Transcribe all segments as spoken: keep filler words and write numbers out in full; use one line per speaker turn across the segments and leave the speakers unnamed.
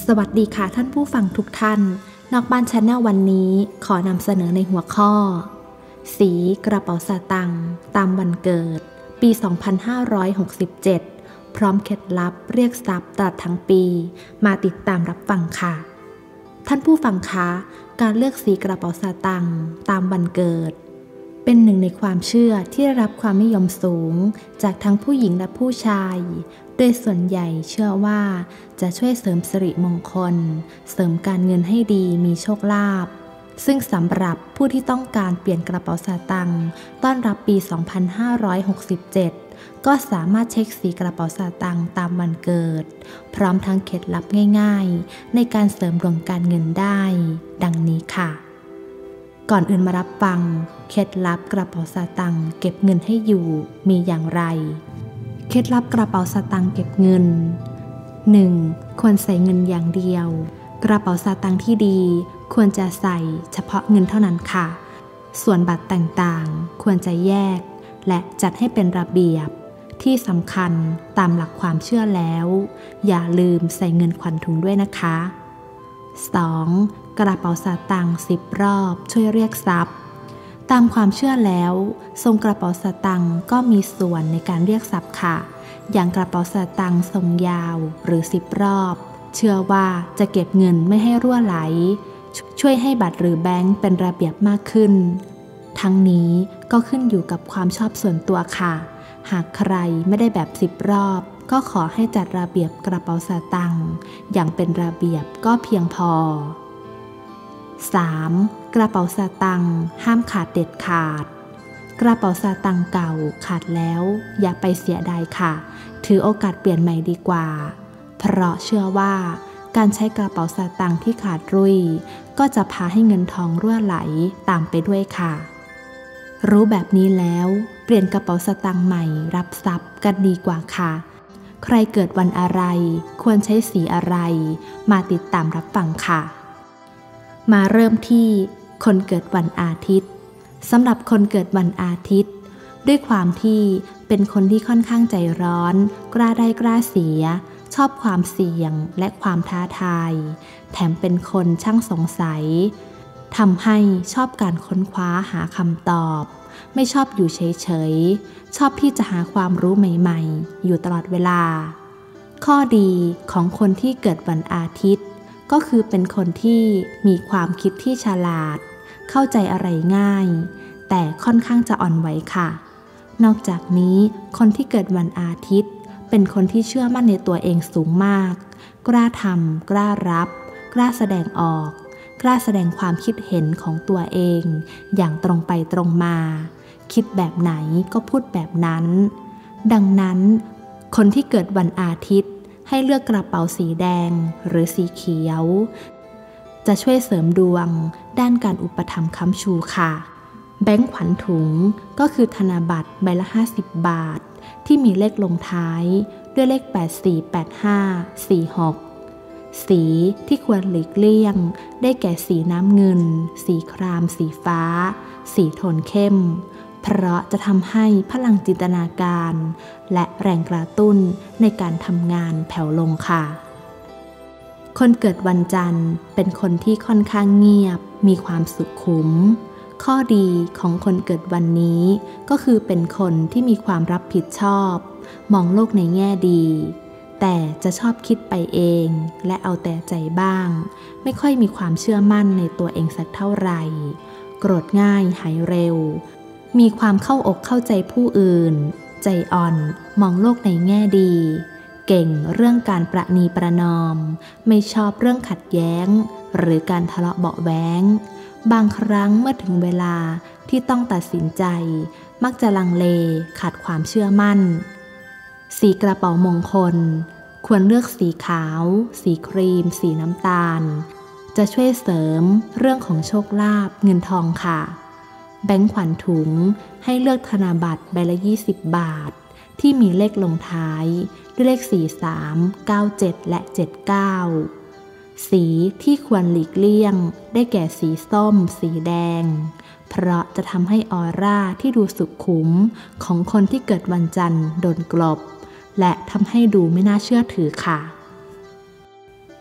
สวัสดีค่ะท่านผู้ฟังทุกท่านนอกบ้านชาแนลวันนี้ขอนำเสนอในหัวข้อสีกระเป๋าสตางค์ตามวันเกิดปี สองพันห้าร้อยหกสิบเจ็ด พร้อมเคล็ดลับเรียกทรัพย์ตลอดทั้งปีมาติดตามรับฟังค่ะท่านผู้ฟังคะการเลือกสีกระเป๋าสตางค์ตามวันเกิดเป็นหนึ่งในความเชื่อที่ได้รับความนิยมสูงจากทั้งผู้หญิงและผู้ชายโดยส่วนใหญ่เชื่อว่าจะช่วยเสริมสิริมงคลเสริมการเงินให้ดีมีโชคลาภซึ่งสำหรับผู้ที่ต้องการเปลี่ยนกระเป๋าสตางค์ต้อนรับปี สองพันห้าร้อยหกสิบเจ็ด ก็สามารถเช็คสีกระเป๋าสตางค์ตามวันเกิดพร้อมทั้งเคล็ดลับง่ายๆในการเสริมดวงการเงินได้ดังนี้ค่ะก่อนอื่นมารับฟังเคล็ดลับกระเป๋าสตางค์เก็บเงินให้อยู่มีอย่างไรเคล็ดลับกระเป๋าสตางค์เก็บเงิน หนึ่ง. ควรใส่เงินอย่างเดียวกระเป๋าสตางค์ที่ดีควรจะใส่เฉพาะเงินเท่านั้นค่ะส่วนบัตรต่างๆควรจะแยกและจัดให้เป็นระเบียบที่สำคัญตามหลักความเชื่อแล้วอย่าลืมใส่เงินขวัญถุงด้วยนะคะ สอง. กระเป๋าสตางค์สิบรอบช่วยเรียกทรัพย์ตามความเชื่อแล้วทรงกระเป๋าสตางค์ก็มีส่วนในการเรียกทรัพย์ค่ะอย่างกระเป๋าสตางค์ทรงยาวหรือสิบรอบเชื่อว่าจะเก็บเงินไม่ให้รั่วไหลช่วยให้บัตรหรือแบงก์เป็นระเบียบมากขึ้นทั้งนี้ก็ขึ้นอยู่กับความชอบส่วนตัวค่ะหากใครไม่ได้แบบสิบรอบก็ขอให้จัดระเบียบกระเป๋าสตางค์อย่างเป็นระเบียบก็เพียงพอ สาม. กระเป๋าสตางค์ห้ามขาดเด็ดขาดกระเป๋าสตางค์เก่าขาดแล้วอย่าไปเสียดายค่ะถือโอกาสเปลี่ยนใหม่ดีกว่าเพราะเชื่อว่าการใช้กระเป๋าสตางค์ที่ขาดรุ่ยก็จะพาให้เงินทองรั่วไหลตามไปด้วยค่ะรู้แบบนี้แล้วเปลี่ยนกระเป๋าสตางค์ใหม่รับทรัพย์กันดีกว่าค่ะใครเกิดวันอะไรควรใช้สีอะไรมาติดตามรับฟังค่ะมาเริ่มที่คนเกิดวันอาทิตย์สำหรับคนเกิดวันอาทิตย์ด้วยความที่เป็นคนที่ค่อนข้างใจร้อนกล้าได้กล้าเสียชอบความเสี่ยงและความท้าทายแถมเป็นคนช่างสงสัยทำให้ชอบการค้นคว้าหาคำตอบไม่ชอบอยู่เฉยๆชอบที่จะหาความรู้ใหม่ๆอยู่ตลอดเวลาข้อดีของคนที่เกิดวันอาทิตย์ก็คือเป็นคนที่มีความคิดที่ฉลาดเข้าใจอะไรง่ายแต่ค่อนข้างจะอ่อนไหวค่ะนอกจากนี้คนที่เกิดวันอาทิตย์เป็นคนที่เชื่อมั่นในตัวเองสูงมากกล้าทำกล้ารับกล้าแสดงออกกล้าแสดงความคิดเห็นของตัวเองอย่างตรงไปตรงมาคิดแบบไหนก็พูดแบบนั้นดังนั้นคนที่เกิดวันอาทิตย์ให้เลือกกระเป๋าสีแดงหรือสีเขียวจะช่วยเสริมดวงด้านการอุปถัมภ์ค้ำชูค่ะแบงก์ขวัญถุงก็คือธนบัตรใบละห้าสิบบาทที่มีเลขลงท้ายด้วยเลขแปด สี่ แปด ห้า สี่ หกสีที่ควรหลีกเลี่ยงได้แก่สีน้ำเงินสีครามสีฟ้าสีโทนเข้มเพราะจะทำให้พลังจินตนาการและแรงกระตุ้นในการทำงานแผ่วลงค่ะคนเกิดวันจันทร์เป็นคนที่ค่อนข้างเงียบมีความสุขุมข้อดีของคนเกิดวันนี้ก็คือเป็นคนที่มีความรับผิดชอบมองโลกในแง่ดีแต่จะชอบคิดไปเองและเอาแต่ใจบ้างไม่ค่อยมีความเชื่อมั่นในตัวเองสักเท่าไหร่โกรธง่ายหายเร็วมีความเข้าอกเข้าใจผู้อื่นใจอ่อนมองโลกในแง่ดีเก่งเรื่องการประนีประนอมไม่ชอบเรื่องขัดแย้งหรือการทะเลาะเบาะแว้งบางครั้งเมื่อถึงเวลาที่ต้องตัดสินใจมักจะลังเลขาดความเชื่อมั่นสีกระเป๋ามงคลควรเลือกสีขาวสีครีมสีน้ำตาลจะช่วยเสริมเรื่องของโชคลาภเงินทองค่ะแบงก์ขวัญถุงให้เลือกธนบัตรใบละยี่สิบบาทที่มีเลขลงท้ายด้วยเลขสี่ สาม เก้า เจ็ดและเจ็ดเก้าสีที่ควรหลีกเลี่ยงได้แก่สีส้มสีแดงเพราะจะทำให้ออร่าที่ดูสุขุมของคนที่เกิดวันจันทร์โดนกลบและทำให้ดูไม่น่าเชื่อถือค่ะ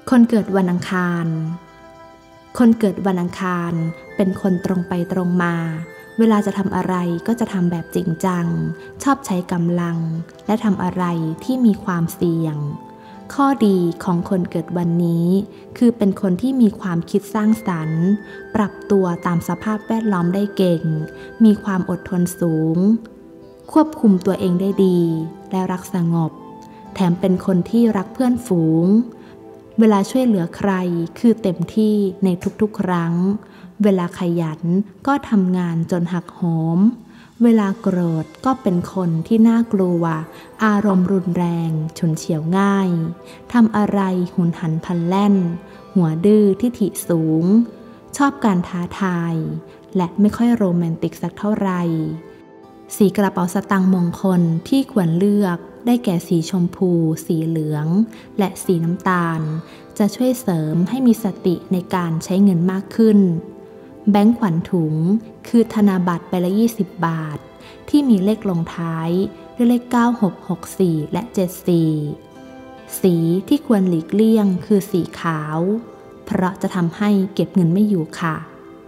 คนเกิดวันอังคาร คนเกิดวันอังคารเป็นคนตรงไปตรงมาเวลาจะทำอะไรก็จะทำแบบจริงจังชอบใช้กำลังและทำอะไรที่มีความเสี่ยงข้อดีของคนเกิดวันนี้คือเป็นคนที่มีความคิดสร้างสรรค์ปรับตัวตามสภาพแวดล้อมได้เก่งมีความอดทนสูงควบคุมตัวเองได้ดีและรักสงบแถมเป็นคนที่รักเพื่อนฝูงเวลาช่วยเหลือใครคือเต็มที่ในทุกๆครั้งเวลาขยันก็ทำงานจนหักโหมเวลาโกรธก็เป็นคนที่น่ากลัวอารมณ์รุนแรงฉุนเฉียวง่ายทำอะไรหุนหันพลันแล่นหัวดื้อทิฐิสูงชอบการท้าทายและไม่ค่อยโรแมนติกสักเท่าไหร่สีกระเป๋าสตางค์มงคลที่ควรเลือกได้แก่สีชมพูสีเหลืองและสีน้ำตาลจะช่วยเสริมให้มีสติในการใช้เงินมากขึ้นแบงก์ขวัญถุงคือธนบัตรใบละยี่สิบบาทที่มีเลขลงท้ายด้วยเลขเก้า หก หก สี่และเจ็ด สี่สีที่ควรหลีกเลี่ยงคือสีขาวเพราะจะทำให้เก็บเงินไม่อยู่ค่ะ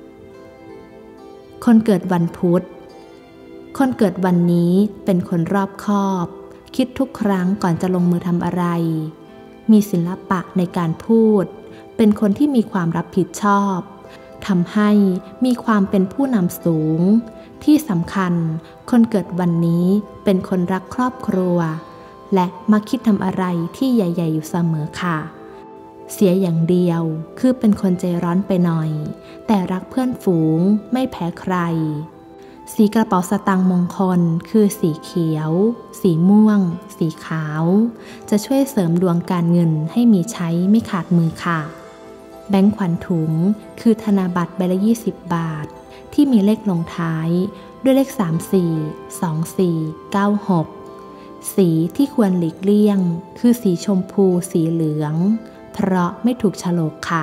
คนเกิดวันพุธคนเกิดวันนี้เป็นคนรอบคอบคิดทุกครั้งก่อนจะลงมือทำอะไรมีศิลปะในการพูดเป็นคนที่มีความรับผิดชอบทำให้มีความเป็นผู้นำสูงที่สำคัญคนเกิดวันนี้เป็นคนรักครอบครัวและมักคิดทำอะไรที่ใหญ่ๆอยู่เสมอค่ะเสียอย่างเดียวคือเป็นคนใจร้อนไปหน่อยแต่รักเพื่อนฝูงไม่แพ้ใครสีกระเป๋าสตางค์มงคลคือสีเขียวสีม่วงสีขาวจะช่วยเสริมดวงการเงินให้มีใช้ไม่ขาดมือค่ะแบงก์ขวัญถุงคือธนบัตรใบละยี่สิบบาทที่มีเลขลงท้ายด้วยเลขสาม สี่ สอง สี่ เก้า หกสีที่ควรหลีกเลี่ยงคือสีชมพูสีเหลืองเพราะไม่ถูกโฉลกค่ะ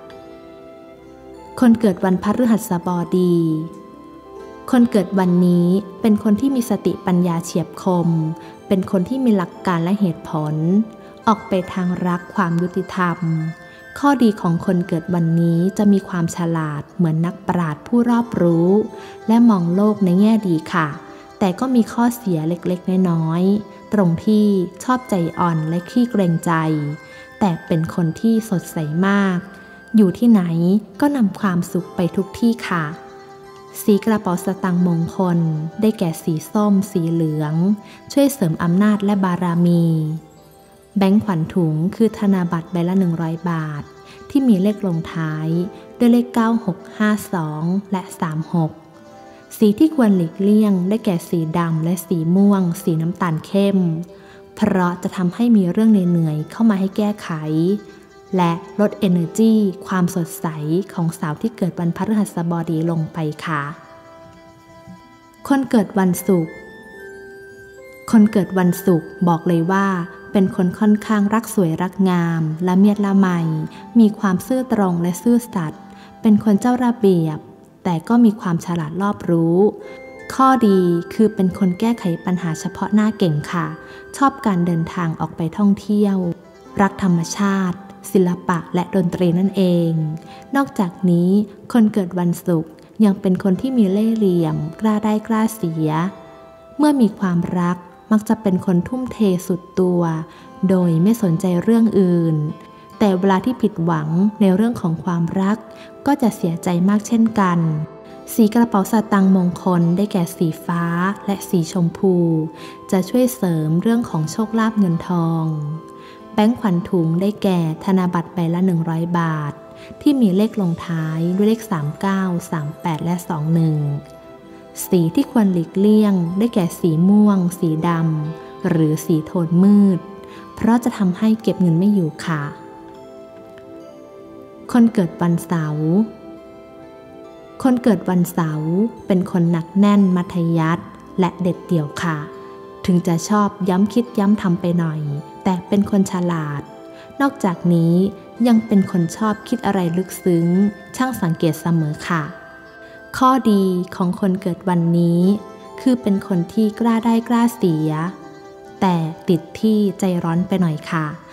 คนเกิดวันพฤหัสบดีคนเกิดวันนี้เป็นคนที่มีสติปัญญาเฉียบคมเป็นคนที่มีหลักการและเหตุผลออกไปทางรักความยุติธรรมข้อดีของคนเกิดวันนี้จะมีความฉลาดเหมือนนักปราชญ์ผู้รอบรู้และมองโลกในแง่ดีค่ะแต่ก็มีข้อเสียเล็กๆน้อยๆตรงที่ชอบใจอ่อนและขี้เกรงใจแต่เป็นคนที่สดใสมากอยู่ที่ไหนก็นำความสุขไปทุกที่ค่ะสีกระเป๋าสตางค์มงคลได้แก่สีส้มสีเหลืองช่วยเสริมอำนาจและบารมีแบงก์ขวัญถุงคือธนบัตรใบละหนึ่งร้อยบาทที่มีเลขลงท้ายด้วยเลขเก้า หก ห้า สองและสาม หกสีที่ควรหลีกเลี่ยงได้แก่สีดำและสีม่วงสีน้ำตาลเข้มเพราะจะทำให้มีเรื่องเหนื่อยๆเข้ามาให้แก้ไขและลด energy ความสดใสของสาวที่เกิดวันพฤหัสบดีลงไปค่ะคนเกิดวันศุกร์คนเกิดวันศุกร์บอกเลยว่าเป็นคนค่อนข้างรักสวยรักงามละเมียดละไมมีความซื่อตรงและซื่อสัตย์เป็นคนเจ้าระเบียบแต่ก็มีความฉลาดรอบรู้ข้อดีคือเป็นคนแก้ไขปัญหาเฉพาะหน้าเก่งค่ะชอบการเดินทางออกไปท่องเที่ยวรักธรรมชาติศิลปะและดนตรีนั่นเองนอกจากนี้คนเกิดวันศุกร์ยังเป็นคนที่มีเล่ห์เหลี่ยมกล้าได้กล้าเสียเมื่อมีความรักมักจะเป็นคนทุ่มเทสุดตัวโดยไม่สนใจเรื่องอื่นแต่เวลาที่ผิดหวังในเรื่องของความรักก็จะเสียใจมากเช่นกันสีกระเป๋าสตางค์มงคลได้แก่สีฟ้าและสีชมพูจะช่วยเสริมเรื่องของโชคลาภเงินทองแบงก์ขวัญถุงได้แก่ธนบัตรใบละหนึ่งร้อยบาทที่มีเลขลงท้ายด้วยเลขสาม เก้า สาม แปดและสอง หนึ่งสีที่ควรหลีกเลี่ยงได้แก่สีม่วงสีดำหรือสีโทนมืดเพราะจะทำให้เก็บเงินไม่อยู่ค่ะคนเกิดวันเสาร์คนเกิดวันเสาร์เป็นคนหนักแน่นมัธยัสถ์และเด็ดเดี่ยวค่ะถึงจะชอบย้ำคิดย้ำทำไปหน่อยแต่เป็นคนฉลาดนอกจากนี้ยังเป็นคนชอบคิดอะไรลึกซึ้งช่างสังเกตเสมอค่ะข้อดีของคนเกิดวันนี้คือเป็นคนที่กล้าได้กล้าเสียแต่ติดที่ใจร้อนไปหน่อยค่ะ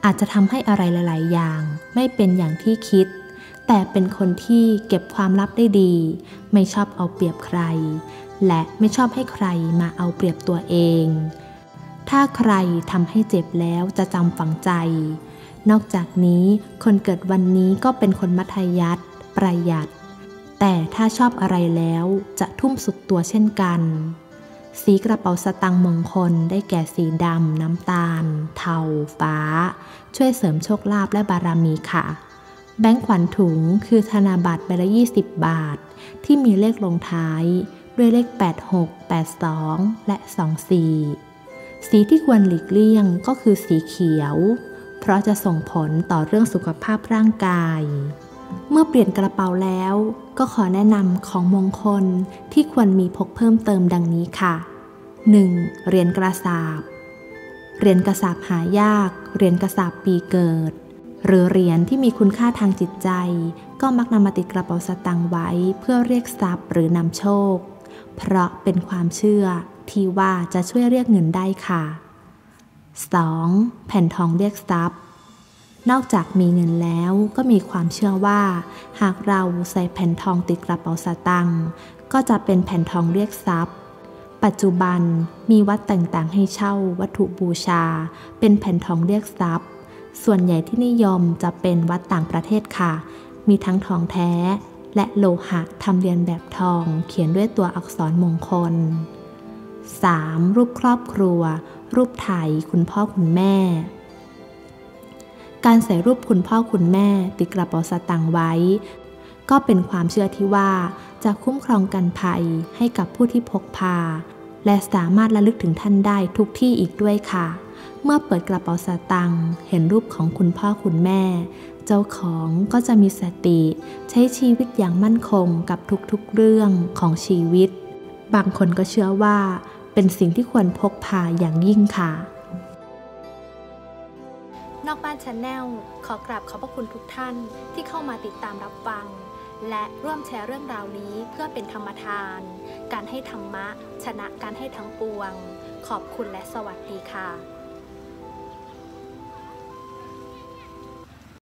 อาจจะทำให้อะไรหลายๆอย่างไม่เป็นอย่างที่คิดแต่เป็นคนที่เก็บความลับได้ดีไม่ชอบเอาเปรียบใครและไม่ชอบให้ใครมาเอาเปรียบตัวเองถ้าใครทำให้เจ็บแล้วจะจำฝังใจนอกจากนี้คนเกิดวันนี้ก็เป็นคนมัธยัสถ์ประหยัดแต่ถ้าชอบอะไรแล้วจะทุ่มสุดตัวเช่นกันสีกระเป๋าสตางค์มงคลได้แก่สีดำน้ำตาลเทาฟ้าช่วยเสริมโชคลาภและบารมีค่ะแบงค์ขวัญถุงคือธนบัตรใบละยี่สิบบาทที่มีเลขลงท้ายด้วยเลขแปดหก แปดสอง และสองสี่ สีที่ควรหลีกเลี่ยงก็คือสีเขียวเพราะจะส่งผลต่อเรื่องสุขภาพร่างกายเมื่อเปลี่ยนกระเป๋าแล้วก็ขอแนะนำของมงคลที่ควรมีพกเพิ่มเติมดังนี้ค่ะ หนึ่ง. เหรียญกระสาบเหรียญกระสาบหายากเหรียญกระสาบปีเกิดหรือเหรียญที่มีคุณค่าทางจิตใจก็มักนำมาติดกระเป๋าสตางค์ไว้เพื่อเรียกทรัพย์หรือนำโชคเพราะเป็นความเชื่อที่ว่าจะช่วยเรียกเงินได้ค่ะ สอง. แผ่นทองเรียกทรัพย์นอกจากมีเงินแล้วก็มีความเชื่อว่าหากเราใส่แผ่นทองติดกระเป๋าสตางค์ก็จะเป็นแผ่นทองเรียกทรัพย์ปัจจุบันมีวัดต่างๆให้เช่าวัตถุบูชาเป็นแผ่นทองเรียกทรัพย์ส่วนใหญ่ที่นิยมจะเป็นวัดต่างประเทศค่ะมีทั้งทองแท้และโลหะทำเรียนแบบทองเขียนด้วยตัวอักษรมงคล สาม. รูปครอบครัวรูปถ่ายคุณพ่อคุณแม่การใส่รูปคุณพ่อคุณแม่ติดกระเป๋าสตางค์ไว้ก็เป็นความเชื่อที่ว่าจะคุ้มครองกันภัยให้กับผู้ที่พกพาและสามารถระลึกถึงท่านได้ทุกที่อีกด้วยค่ะเมื่อเปิดกระเป๋าสตางค์เห็นรูปของคุณพ่อคุณแม่เจ้าของก็จะมีสติใช้ชีวิตอย่างมั่นคงกับทุกๆเรื่องของชีวิตบางคนก็เชื่อว่าเป็นสิ่งที่ควรพกพาอย่างยิ่งค่ะนอกบ้านชาแนลขอกราบขอบพระคุณทุกท่านที่เข้ามาติดตามรับฟังและร่วมแชร์เรื่องราวนี้เพื่อเป็นธรรมทานการให้ธรรมะชนะการให้ทั้งปวงขอบคุณและสวัสดีค่ะ